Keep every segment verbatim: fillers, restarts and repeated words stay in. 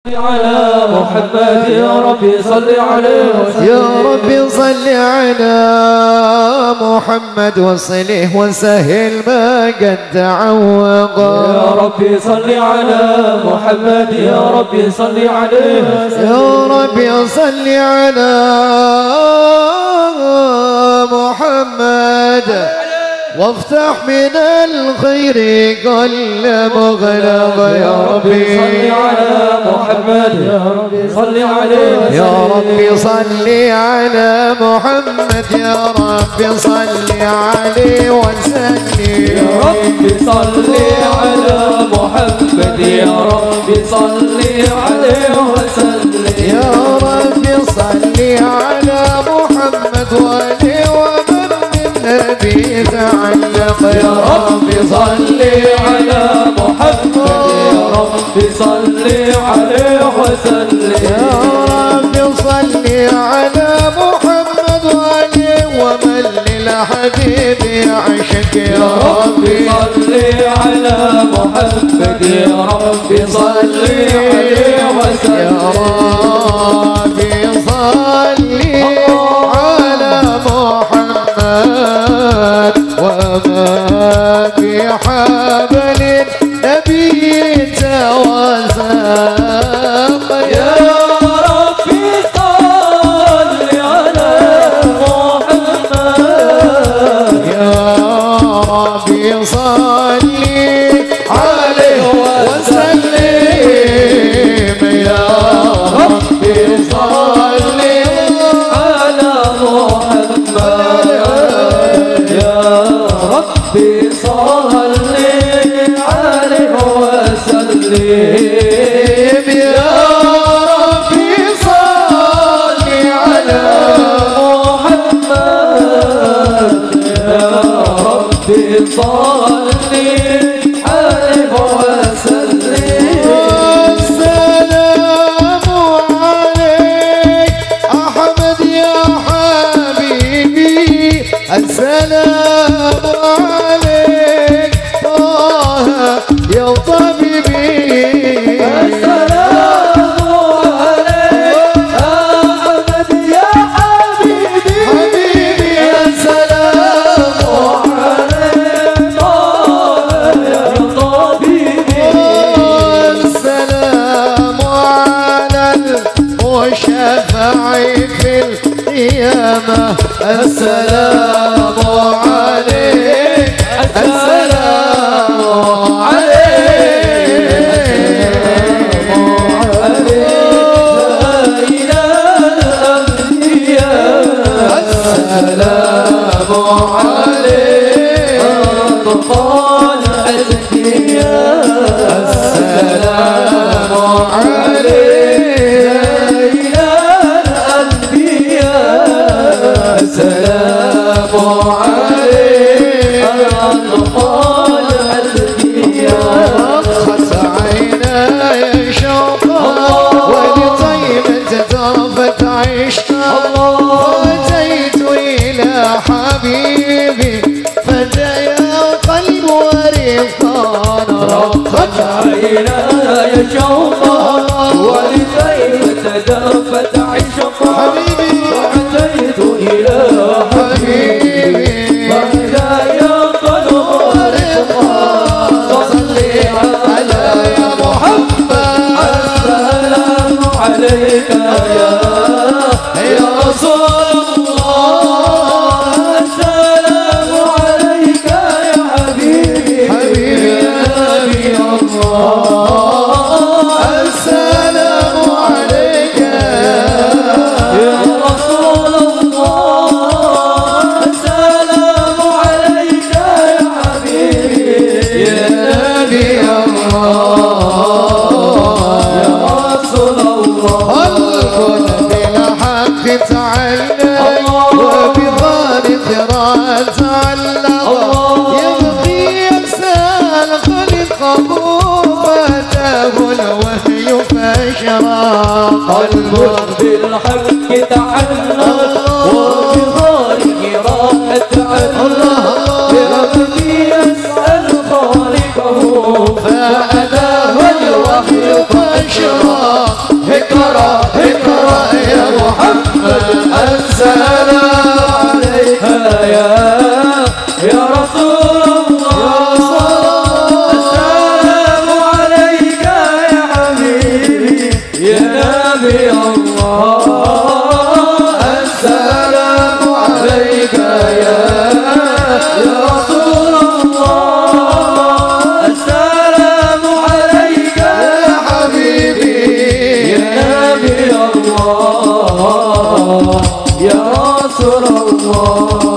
على محمد يا ربي صل عليه وسلم. يا ربي صل على محمد وصله وسهل ما قد تعوق. يا ربي صل على محمد يا ربي صل عليه وسلم. يا ربي صل على محمد وافتح من الخير كل مغلق. يا ربي صل على محمد يا ربي صل عليه وسلم. يا ربي صل على محمد يا ربي صل عليه وسلم. يا ربي صل على محمد يا ربي صل عليه وسلم. يا ربي صل على محمد وآله ومن بالنبي تعلق. يا ربي صل على محمد يا ربي صل عليه وسلم. يا ربي صل على محمد وآله ومن للحبيب يعشق. يا ربي صل على محمد يا ربي صل عليه وسلم. يا ربي صل على محمد وما بحبل النبي توسق. يا ربي صل على محمد يا ربي صل عليه وسلم. يا ربي صل على محمد يا ربي صل عليه وسلم. يا ربي صل على محمد يا ربي صل عليه وسلم. السلام عليك أحمد يا حبيبي. السلام عليك طه يا طبيبي. السلام عليك أحمد يا حبيبي حبيبي السلام عليك يا طبيبي. السلام على المشفع في القيامة. السلام عليك السلام السلام عليك أطفال الأنبياء. السلام عليك يا الأنبياء. السلام عليك أطفال الأنبياء. رخت عيناي شوقا ولطيبة طافت عشقا. فأتيت إلى حبيبي فدايا قلب ورفقان. رقت عيناي شوقا ولطيبة دافت عشقا. حبيبي فأتيت إلى حبيبي فدايا قلب ورفقا. صل على محمد. السلام عليك يا يا رسول الله. السلام عليك يا حبيبي حبيبي يا نبي الله. السلام عليك يا رسول الله. السلام عليك يا حبيبي يا نبي الله. يا رسول الله. قلبنا بالحق تعلق وبخالق راد تعلق. يبقي يسأل خلقه فتاه الوحي فاشراق. قلب بالحق تعلق وبخالق راحت عنه. يبكي يسأل خالقه فأتاه الوحي فاشراق.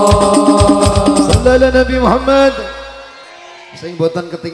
Sallallahu Nabi Muhammad. Sing boten keting